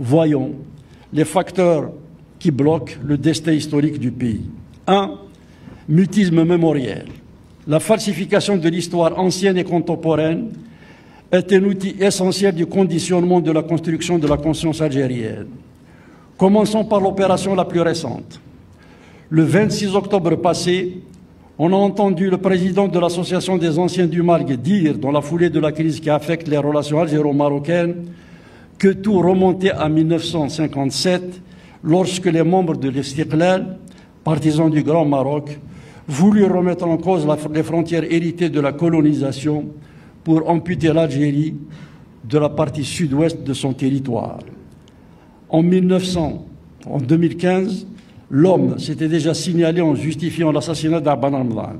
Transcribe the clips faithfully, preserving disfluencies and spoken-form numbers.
Voyons les facteurs qui bloquent le destin historique du pays. un. Mutisme mémoriel. La falsification de l'histoire ancienne et contemporaine est un outil essentiel du conditionnement de la construction de la conscience algérienne. Commençons par l'opération la plus récente. Le vingt-six octobre passé, on a entendu le président de l'Association des anciens du Marg dire, dans la foulée de la crise qui affecte les relations algéro-marocaines, que tout remontait à mille neuf cent cinquante-sept, lorsque les membres de l'Istiqlal, partisans du Grand Maroc, voulurent remettre en cause la, les frontières héritées de la colonisation pour amputer l'Algérie de la partie sud-ouest de son territoire. En, mille neuf cents, en deux mille quinze, l'homme s'était déjà signalé en justifiant l'assassinat d'Abban Ramadan.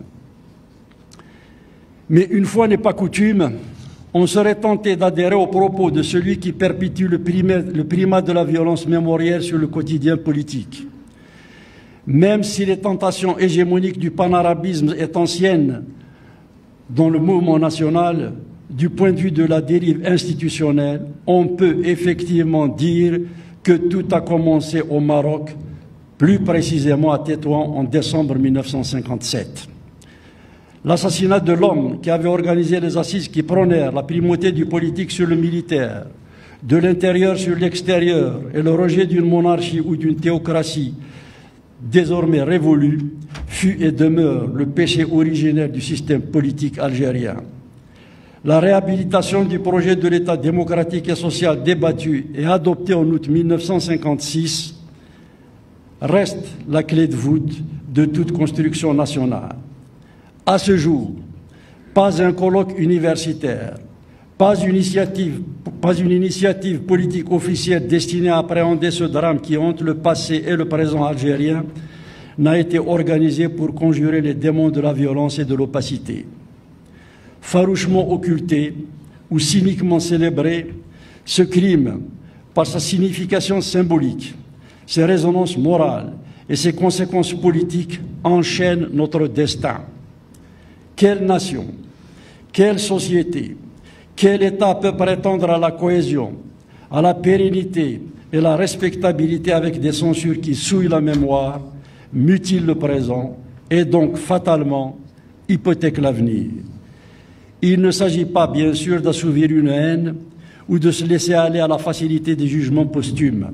Mais une fois n'est pas coutume, on serait tenté d'adhérer aux propos de celui qui perpétue le primat, le primat de la violence mémorielle sur le quotidien politique. Même si les tentations hégémoniques du panarabisme est ancienne dans le mouvement national, du point de vue de la dérive institutionnelle, on peut effectivement dire que tout a commencé au Maroc, plus précisément à Tétouan en décembre mille neuf cent cinquante-sept. L'assassinat de l'homme qui avait organisé les assises qui prônèrent la primauté du politique sur le militaire, de l'intérieur sur l'extérieur et le rejet d'une monarchie ou d'une théocratie désormais révolue, fut et demeure le péché originel du système politique algérien. La réhabilitation du projet de l'État démocratique et social débattu et adopté en août mille neuf cent cinquante-six reste la clé de voûte de toute construction nationale. À ce jour, pas un colloque universitaire, pas une initiative, pas une initiative politique officielle destinée à appréhender ce drame qui hante le passé et le présent algérien n'a été organisé pour conjurer les démons de la violence et de l'opacité. Farouchement occulté ou cyniquement célébré, ce crime, par sa signification symbolique, ses résonances morales et ses conséquences politiques, enchaîne notre destin. Quelle nation, quelle société, quel État peut prétendre à la cohésion, à la pérennité et la respectabilité avec des censures qui souillent la mémoire, mutilent le présent et donc fatalement hypothèquent l'avenir? Il ne s'agit pas, bien sûr, d'assouvir une haine ou de se laisser aller à la facilité des jugements posthumes.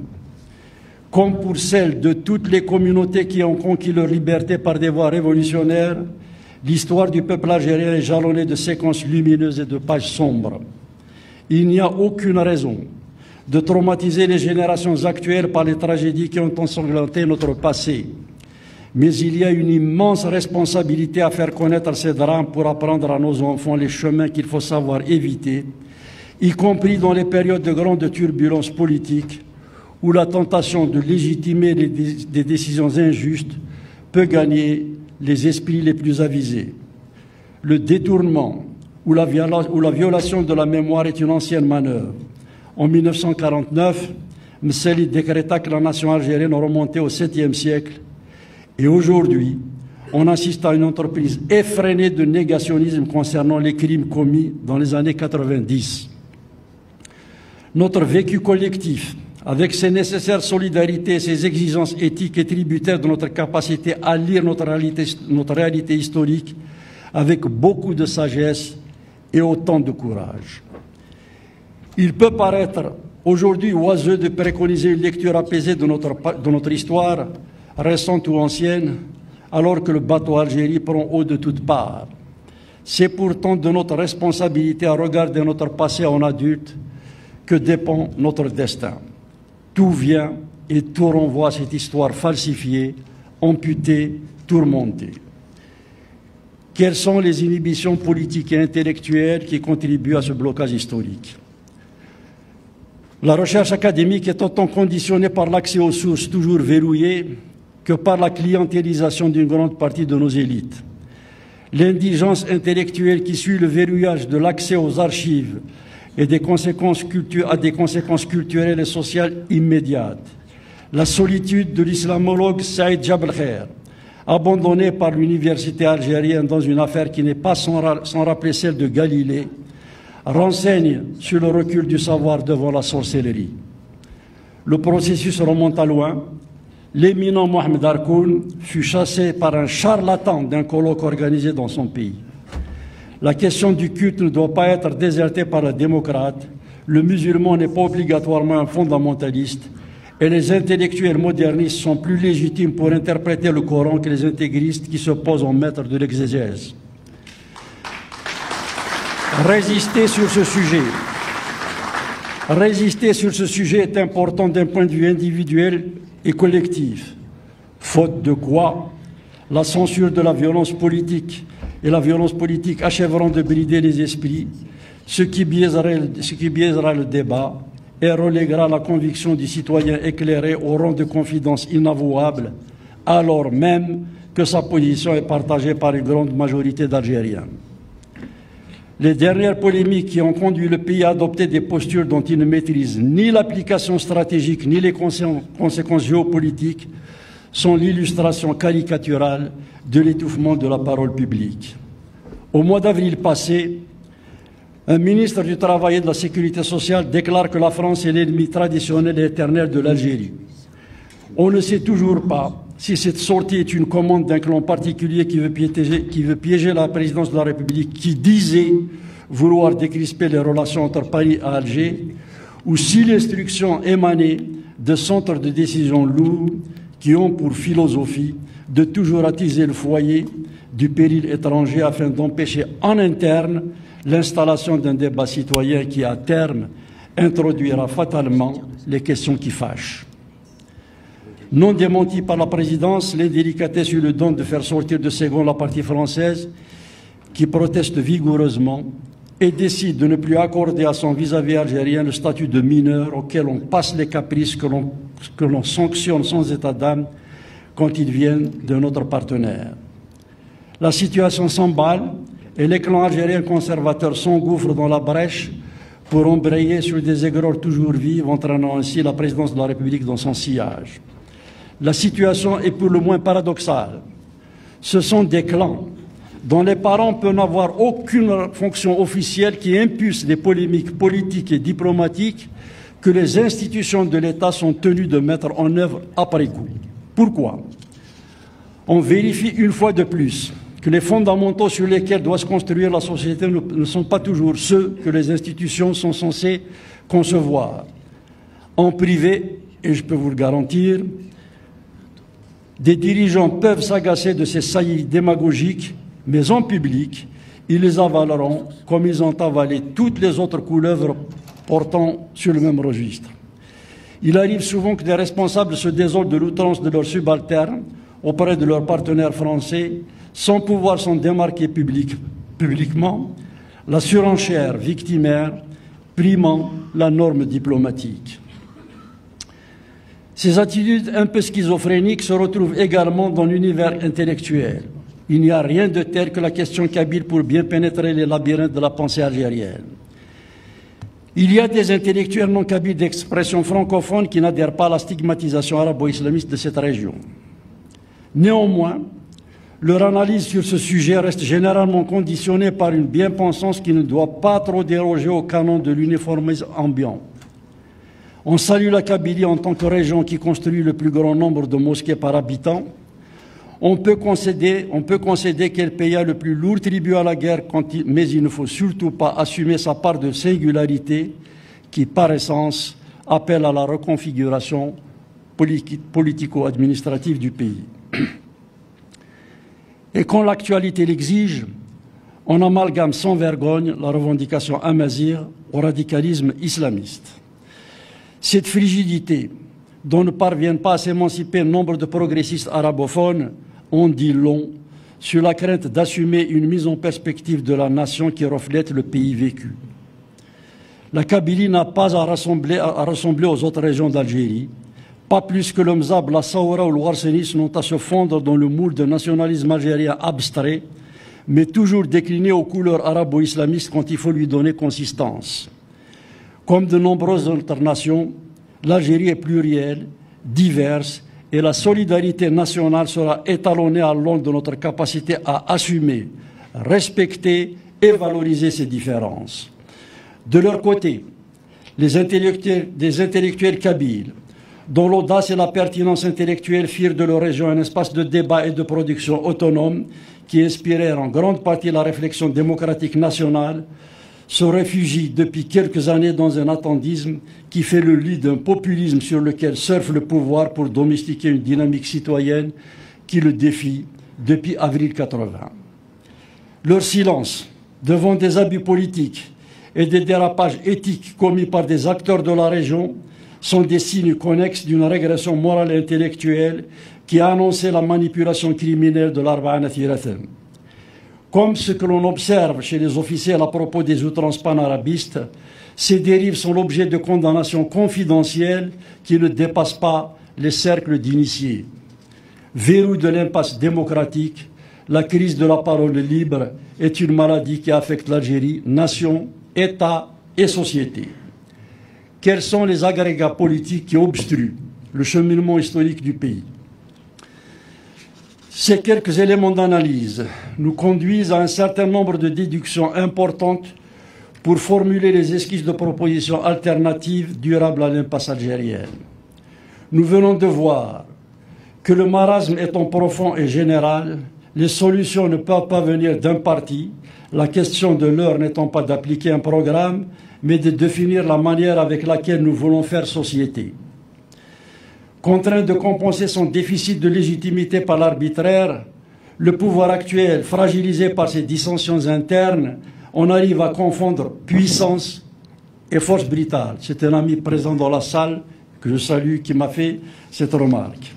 Comme pour celle de toutes les communautés qui ont conquis leur liberté par des voies révolutionnaires, l'histoire du peuple algérien est jalonnée de séquences lumineuses et de pages sombres. Il n'y a aucune raison de traumatiser les générations actuelles par les tragédies qui ont ensanglanté notre passé. Mais il y a une immense responsabilité à faire connaître ces drames pour apprendre à nos enfants les chemins qu'il faut savoir éviter, y compris dans les périodes de grande turbulence politique, où la tentation de légitimer les dé- des décisions injustes peut gagner les esprits les plus avisés. Le détournement ou la, viola- ou la violation de la mémoire est une ancienne manœuvre. En mille neuf cent quarante-neuf, Mseli décréta que la nation algérienne remontait au septième siècle. Et aujourd'hui, on assiste à une entreprise effrénée de négationnisme concernant les crimes commis dans les années quatre-vingt-dix. Notre vécu collectif, avec ses nécessaires solidarités et ses exigences éthiques et tributaires de notre capacité à lire notre réalité, notre réalité historique avec beaucoup de sagesse et autant de courage. Il peut paraître aujourd'hui oiseux de préconiser une lecture apaisée de notre, de notre histoire, récente ou ancienne, alors que le bateau Algérie prend eau de toutes parts. C'est pourtant de notre responsabilité à regarder notre passé en adulte que dépend notre destin. Tout vient et tout renvoie à cette histoire falsifiée, amputée, tourmentée. Quelles sont les inhibitions politiques et intellectuelles qui contribuent à ce blocage historique? La recherche académique est autant conditionnée par l'accès aux sources toujours verrouillées que par la clientélisation d'une grande partie de nos élites. L'indigence intellectuelle qui suit le verrouillage de l'accès aux archives et des conséquences culturelles, a des conséquences culturelles et sociales immédiates. La solitude de l'islamologue Saïd Jablkhair, abandonné par l'université algérienne dans une affaire qui n'est pas sans, ra sans rappeler celle de Galilée, renseigne sur le recul du savoir devant la sorcellerie. Le processus remonte à loin. L'éminent Mohamed Harkoun fut chassé par un charlatan d'un colloque organisé dans son pays. La question du culte ne doit pas être désertée par les démocrates. Le musulman n'est pas obligatoirement un fondamentaliste. Et les intellectuels modernistes sont plus légitimes pour interpréter le Coran que les intégristes qui se posent en maîtres de l'exégèse. Résister sur ce sujet. Résister sur ce sujet est important d'un point de vue individuel et collectif. Faute de quoi, la censure de la violence politique et la violence politique achèveront de brider les esprits, ce qui biaisera, ce qui biaisera le débat et reléguera la conviction du citoyen éclairé au rang de confidence inavouable, alors même que sa position est partagée par une grande majorité d'Algériens. Les dernières polémiques qui ont conduit le pays à adopter des postures dont il ne maîtrise ni l'application stratégique ni les conséquences géopolitiques sont l'illustration caricaturale de l'étouffement de la parole publique. Au mois d'avril passé, un ministre du Travail et de la Sécurité sociale déclare que la France est l'ennemi traditionnel et éternel de l'Algérie. On ne sait toujours pas si cette sortie est une commande d'un clan particulier qui veut, piéger, qui veut piéger la présidence de la République, qui disait vouloir décrisper les relations entre Paris et Alger, ou si l'instruction émanait de centres de décision lourds qui ont pour philosophie de toujours attiser le foyer du péril étranger afin d'empêcher en interne l'installation d'un débat citoyen qui, à terme, introduira fatalement les questions qui fâchent. Non démenti par la présidence, l'indélicatesse eut le don de faire sortir de Ségond la partie française qui proteste vigoureusement et décide de ne plus accorder à son vis-à-vis algérien le statut de mineur auquel on passe les caprices que l'on que l'on sanctionne sans état d'âme quand ils viennent de notre partenaire. La situation s'emballe et les clans algériens conservateurs s'engouffrent dans la brèche pour embrayer sur des aigreurs toujours vives, entraînant ainsi la présidence de la République dans son sillage. La situation est pour le moins paradoxale. Ce sont des clans dont les parents peuvent n'avoir aucune fonction officielle qui impulsent des polémiques politiques et diplomatiques que les institutions de l'État sont tenues de mettre en œuvre après coup. Pourquoi? On vérifie une fois de plus que les fondamentaux sur lesquels doit se construire la société ne sont pas toujours ceux que les institutions sont censées concevoir. En privé, et je peux vous le garantir, des dirigeants peuvent s'agacer de ces saillies démagogiques, mais en public, ils les avaleront comme ils ont avalé toutes les autres couleuvres portant sur le même registre. Il arrive souvent que des responsables se désolent de l'outrance de leurs subalternes auprès de leurs partenaires français sans pouvoir s'en démarquer public, publiquement, la surenchère victimaire primant la norme diplomatique. Ces attitudes un peu schizophréniques se retrouvent également dans l'univers intellectuel. Il n'y a rien de tel que la question kabyle pour bien pénétrer les labyrinthes de la pensée algérienne. Il y a des intellectuels non kabyles d'expression francophone qui n'adhèrent pas à la stigmatisation arabo-islamiste de cette région. Néanmoins, leur analyse sur ce sujet reste généralement conditionnée par une bien-pensance qui ne doit pas trop déroger au canon de l'uniformisme ambiant. On salue la Kabylie en tant que région qui construit le plus grand nombre de mosquées par habitant. On peut concéder, on peut concéder qu'elle paya le plus lourd tribut à la guerre, quand il, mais il ne faut surtout pas assumer sa part de singularité qui, par essence, appelle à la reconfiguration politico-administrative du pays. Et quand l'actualité l'exige, on amalgame sans vergogne la revendication amazigh au radicalisme islamiste. Cette frigidité dont ne parviennent pas à s'émanciper nombre de progressistes arabophones en dit long sur la crainte d'assumer une mise en perspective de la nation qui reflète le pays vécu. La Kabylie n'a pas à ressembler, à ressembler aux autres régions d'Algérie, pas plus que le Mzab, la Saoura ou le Warsenis n'ont à se fondre dans le moule de nationalisme algérien abstrait, mais toujours décliné aux couleurs arabo-islamistes quand il faut lui donner consistance. Comme de nombreuses autres nations, l'Algérie est plurielle, diverse, et la solidarité nationale sera étalonnée à l'aune de notre capacité à assumer, respecter et valoriser ces différences. De leur côté, les intellectuels, des intellectuels kabyles dont l'audace et la pertinence intellectuelle firent de leur région un espace de débat et de production autonome qui inspirèrent en grande partie la réflexion démocratique nationale, se réfugient depuis quelques années dans un attendisme qui fait le lit d'un populisme sur lequel surfe le pouvoir pour domestiquer une dynamique citoyenne qui le défie depuis avril quatre-vingts. Leur silence devant des abus politiques et des dérapages éthiques commis par des acteurs de la région sont des signes connexes d'une régression morale et intellectuelle qui a annoncé la manipulation criminelle de l'Arba'ana Thirathem. Comme ce que l'on observe chez les officiels à propos des outrances panarabistes, ces dérives sont l'objet de condamnations confidentielles qui ne dépassent pas les cercles d'initiés. Verrou de l'impasse démocratique, la crise de la parole libre est une maladie qui affecte l'Algérie, nation, État et société. Quels sont les agrégats politiques qui obstruent le cheminement historique du pays? Ces quelques éléments d'analyse nous conduisent à un certain nombre de déductions importantes pour formuler les esquisses de propositions alternatives durables à l'impasse algérienne. Nous venons de voir que le marasme étant profond et général, les solutions ne peuvent pas venir d'un parti, la question de l'heure n'étant pas d'appliquer un programme, mais de définir la manière avec laquelle nous voulons faire société. Contraint de compenser son déficit de légitimité par l'arbitraire, le pouvoir actuel, fragilisé par ses dissensions internes, on arrive à confondre puissance et force brutale. C'est un ami présent dans la salle, que je salue, qui m'a fait cette remarque.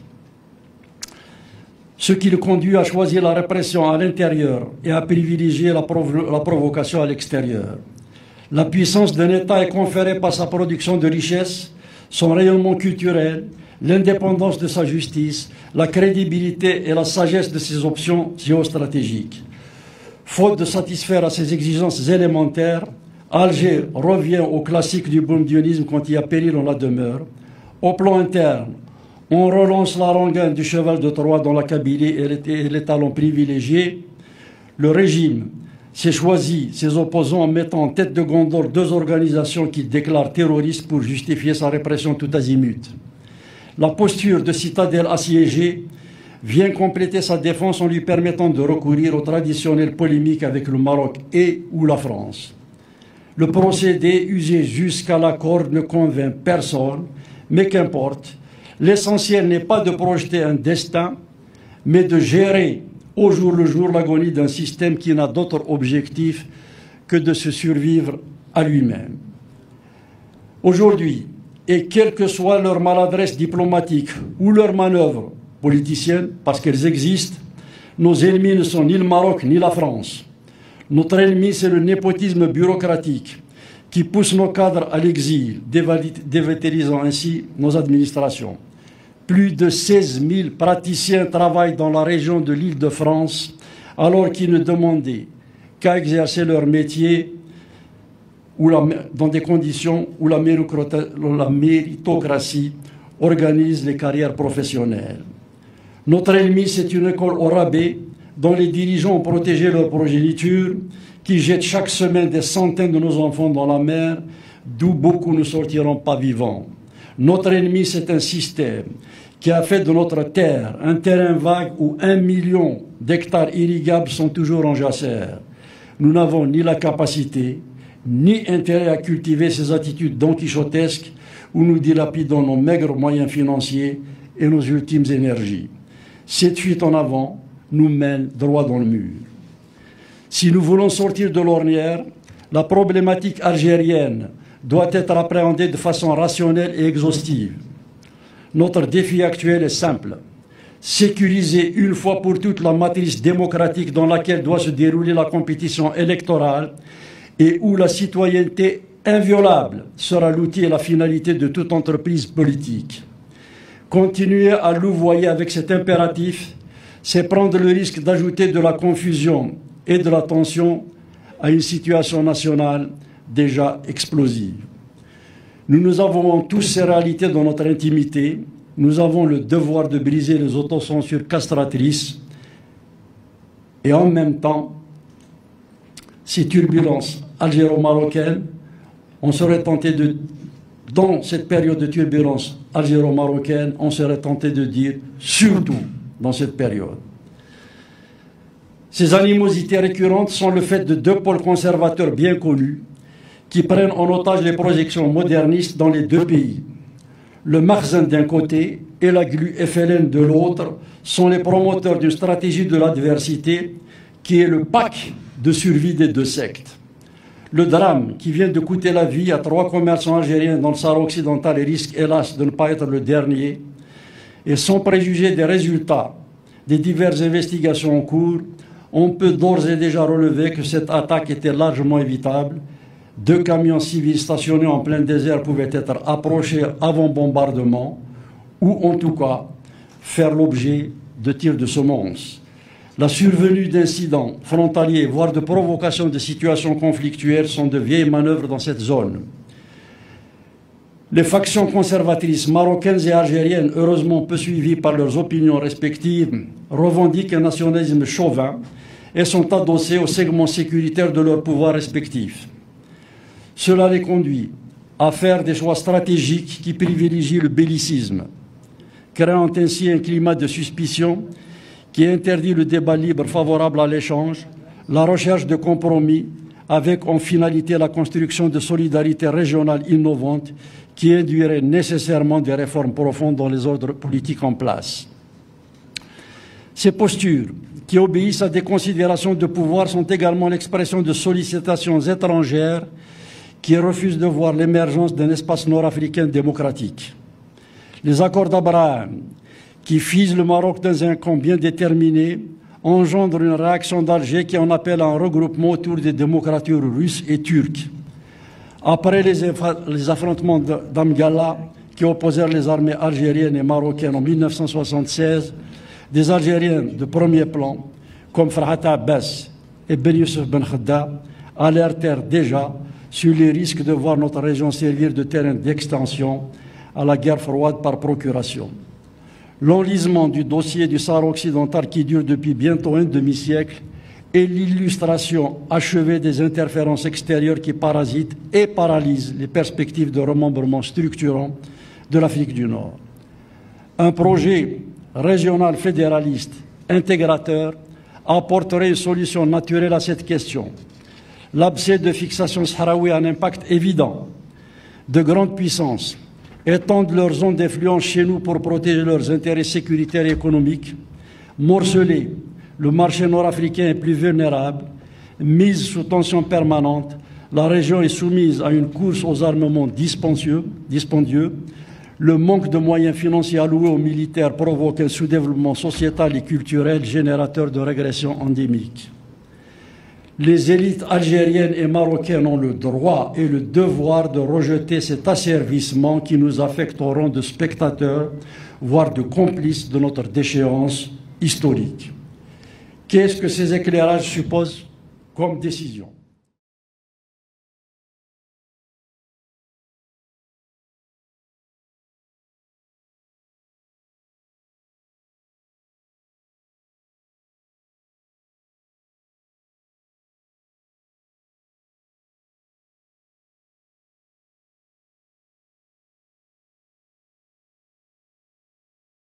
Ce qui le conduit à choisir la répression à l'intérieur et à privilégier la, provo la provocation à l'extérieur. La puissance d'un État est conférée par sa production de richesses, son rayonnement culturel, l'indépendance de sa justice, la crédibilité et la sagesse de ses options géostratégiques. Faute de satisfaire à ces exigences élémentaires, Alger revient au classique du bourguignonisme quand il y a péril on la demeure. Au plan interne, on relance la rengaine du cheval de Troie dans la Kabylie et les talons privilégiés. Le régime s'est choisi ses opposants en mettant en tête de gondole deux organisations qu'il déclare terroristes pour justifier sa répression tout azimut. La posture de citadelle assiégée vient compléter sa défense en lui permettant de recourir aux traditionnelles polémiques avec le Maroc et ou la France. Le procédé usé jusqu'à la corde ne convainc personne, mais qu'importe. L'essentiel n'est pas de projeter un destin, mais de gérer au jour le jour l'agonie d'un système qui n'a d'autre objectif que de se survivre à lui-même. Aujourd'hui, et quelle que soit leur maladresse diplomatique ou leur manœuvre politicienne, parce qu'elles existent, nos ennemis ne sont ni le Maroc ni la France. Notre ennemi, c'est le népotisme bureaucratique qui pousse nos cadres à l'exil, dévitalisant ainsi nos administrations. Plus de seize mille praticiens travaillent dans la région de l'Île-de-France, alors qu'ils ne demandaient qu'à exercer leur métier ou la, dans des conditions où la méritocratie organise les carrières professionnelles. Notre ennemi, c'est une école au rabais dont les dirigeants ont protégé leur progéniture, qui jette chaque semaine des centaines de nos enfants dans la mer, d'où beaucoup ne sortiront pas vivants. Notre ennemi, c'est un système qui a fait de notre terre un terrain vague où un million d'hectares irrigables sont toujours en jachère. Nous n'avons ni la capacité, ni intérêt à cultiver ces attitudes donquichotesques où nous dilapidons nos maigres moyens financiers et nos ultimes énergies. Cette fuite en avant nous mène droit dans le mur. Si nous voulons sortir de l'ornière, la problématique algérienne doit être appréhendée de façon rationnelle et exhaustive. Notre défi actuel est simple. Sécuriser une fois pour toutes la matrice démocratique dans laquelle doit se dérouler la compétition électorale et où la citoyenneté inviolable sera l'outil et la finalité de toute entreprise politique. Continuer à louvoyer avec cet impératif, c'est prendre le risque d'ajouter de la confusion et de la tension à une situation nationale déjà explosive. Nous, nous avons tous ces réalités dans notre intimité. Nous avons le devoir de briser les autocensures castratrices et en même temps, ces turbulences algéro-marocaines, on serait tenté de dans cette période de turbulence algéro-marocaine, on serait tenté de dire surtout dans cette période. Ces animosités récurrentes sont le fait de deux pôles conservateurs bien connus qui prennent en otage les projections modernistes dans les deux pays. Le Makhzen d'un côté et la glu F L N de l'autre sont les promoteurs d'une stratégie de l'adversité qui est le pack de survie des deux sectes. Le drame qui vient de coûter la vie à trois commerçants algériens dans le Sahara occidental et risque hélas de ne pas être le dernier, et sans préjuger des résultats des diverses investigations en cours, on peut d'ores et déjà relever que cette attaque était largement évitable. Deux camions civils stationnés en plein désert pouvaient être approchés avant bombardement ou en tout cas faire l'objet de tirs de semonce. La survenue d'incidents frontaliers, voire de provocation de situations conflictuelles sont de vieilles manœuvres dans cette zone. Les factions conservatrices marocaines et algériennes, heureusement peu suivies par leurs opinions respectives, revendiquent un nationalisme chauvin et sont adossées aux segments sécuritaires de leurs pouvoirs respectifs. Cela les conduit à faire des choix stratégiques qui privilégient le bellicisme, créant ainsi un climat de suspicion qui interdit le débat libre favorable à l'échange, la recherche de compromis, avec en finalité la construction de solidarités régionales innovantes qui induiraient nécessairement des réformes profondes dans les ordres politiques en place. Ces postures, qui obéissent à des considérations de pouvoir, sont également l'expression de sollicitations étrangères qui refusent de voir l'émergence d'un espace nord-africain démocratique. Les accords d'Abraham, qui fisent le Maroc dans un camp bien déterminé, engendrent une réaction d'Alger qui en appelle à un regroupement autour des démocratures russes et turques. Après les, les affrontements d'Amgala qui opposèrent les armées algériennes et marocaines en mille neuf cent soixante-seize, des Algériens de premier plan, comme Farhat Abbas et Ben Youssef Ben Khedda, alertèrent déjà sur les risques de voir notre région servir de terrain d'extension à la guerre froide par procuration. L'enlisement du dossier du Sahara occidental qui dure depuis bientôt un demi-siècle est l'illustration achevée des interférences extérieures qui parasitent et paralysent les perspectives de remembrement structurant de l'Afrique du Nord. Un projet régional fédéraliste intégrateur apporterait une solution naturelle à cette question. L'abcès de fixation sahraoui a un impact évident. De grandes puissances étendent leurs zones d'influence chez nous pour protéger leurs intérêts sécuritaires et économiques. Morcelé, le marché nord-africain est plus vulnérable. Mise sous tension permanente, la région est soumise à une course aux armements dispendieux. dispendieux. Le manque de moyens financiers alloués aux militaires provoque un sous-développement sociétal et culturel générateur de régression endémique. Les élites algériennes et marocaines ont le droit et le devoir de rejeter cet asservissement qui nous affecte au rang de spectateurs, voire de complices de notre déchéance historique. Qu'est-ce que ces éclairages supposent comme décision ?